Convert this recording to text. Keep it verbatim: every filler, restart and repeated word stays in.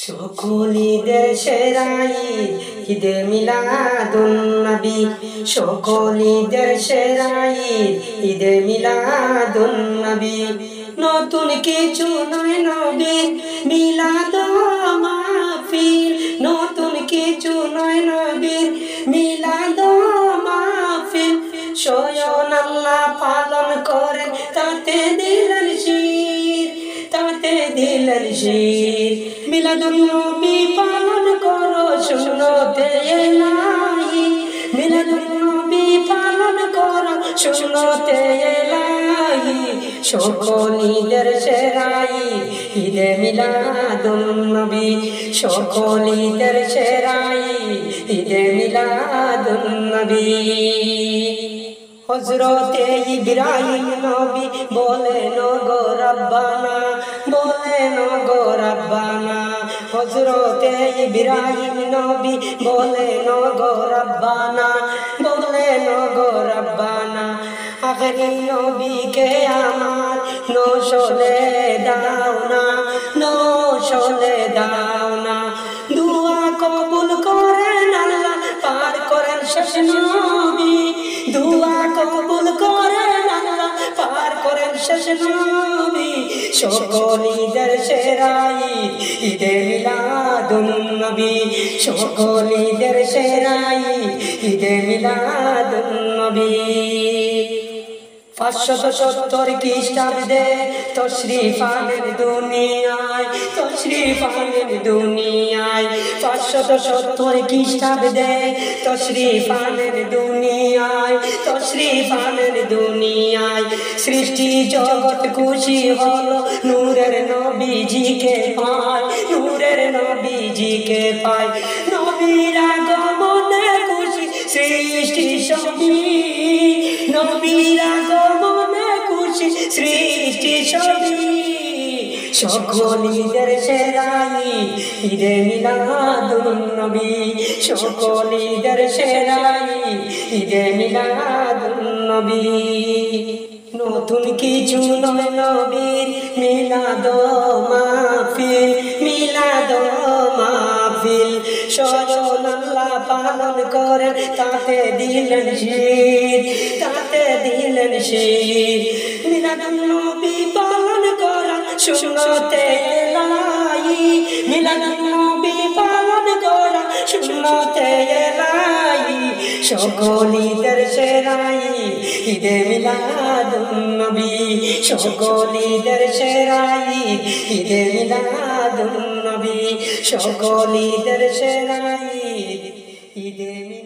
সকল ঈদের সেরা ঈদ ঈদে মিলাদুন নবী। সকল ঈদের সেরা ঈদ ঈদে মিলাদুন নবী। নতুন কিছু নয় নবীর মিলাদ মাহফিল, নতুন কিছু নয় নবীর মিলাদ মাহফিল। স্বয়ং আল্লাহ পালন করেন তাতে দিলেন শির, তাতে দিলেন শির। মিলাদুন নবী পালন করো সুন্নতে ইলাহি, মিলাদুন নবী পালন করো সুন্নতে ইলাহি। সকল ঈদের সেরা ঈদ ঈদে মিলাদুন নবী। সকল ঈদের সেরা ঈদ ঈদে মিলাদুন নবী। হযরতে ইব্রাহিম নবী বলেন গো রব্বানা, বলেন গো রব্বানা। হযরতে ইব্রাহিম নবী বলেন গো রব্বানা, বলেন গো রব্বানা। আখেরি নবীকে আমার নসলে দাও না, নসলে দাও না। দুআ কবুল করেন আল্লাহ, পার করেন শেষ নবী। দুআ কবুল করেন আল্লাহ, পার করেন শেষ নবী। সকল ঈদের সেরা ঈদ ঈদে মিলাদুন নবী। সকল ঈদের সেরা ঈদ ঈদে মিলাদুন নবী। পাঁচশত সত্তর খ্রিস্টাব্দে তশরিফ আনেন দুনিয়ায়, তশরিফ আনেন দুনিয়ায়। পাঁচশত সত্তর খ্রিস্টাব্দে তশরিফ আনেন দুনিয়ায়, তশরিফ আনেন দুনিয়ায়। সৃষ্টি জগৎ খুশি হলো নূরের নবীজিকে পায়, নূরের নবীজিকে পায়। নবীর আগমনে খুশি সৃষ্টি সবই, নবীর আগমনে খুশি সৃষ্টি সবই। সকল ঈদের সেরা ঈদ ঈদে মিলাদুন নবী। সকল ঈদের সেরা ঈদ ঈদে মিলাদুন নবী। নতুন কিছু নয় নবীর মিলাদ মাহফিল, মিলাদ মাহফিল। স্বয়ং আল্লাহ পালন করেন তাতে দিলেন শির, তাতে দিলেন শির। মিলাদুন নবী পালন করা সুন্নতে ইলাহি, মিলাদুন নবী পালন করা সুন্নতে ইলাহি। সকল ঈদের সেরা ঈদ ঈদে মিলাদুন নবী। সকল ঈদের সেরা ঈদ ঈদে মিলাদুন নবী। সকল ঈদের সেরা ঈদ ঈদে